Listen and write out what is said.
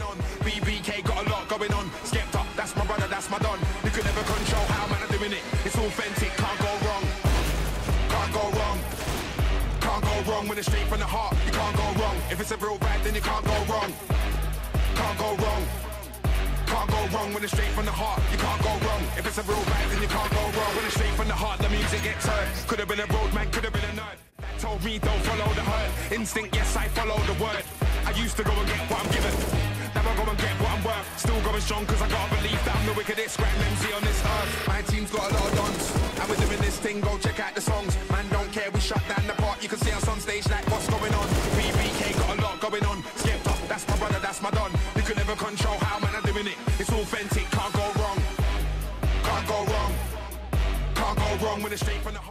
going on. BBK got a lot going on. Skepta, that's my brother, that's my don. You can never control how man are doing it. It's authentic, can't go wrong. Can't go wrong. Can't go wrong when it's straight from the heart. You can't go wrong. If it's a real vibe, then you can't go wrong. Can't go wrong. Can't go wrong when it's straight from the heart. You can't go wrong. If it's a real vibe, then you can't go wrong. When it's straight from the heart, the music gets heard. Could have been a road man, could have been a nerd. Told me don't follow the herd. Instinct, yes, I follow the word. I used to go and get what I'm given. Now I go and get what I'm worth. Still going strong cause I gotta believe that I'm the wickedest Grime MC on this earth. My team's got a lot of dons, and we're doing this thing, go check out the songs. Man don't care, we shut down the part. You can see us on stage like what's going on. BBK got a lot going on. Skepta, that's my brother, that's my don. You can never control how man are doing it. It's authentic, can't go wrong. Can't go wrong. Can't go wrong when it's straight from the heart.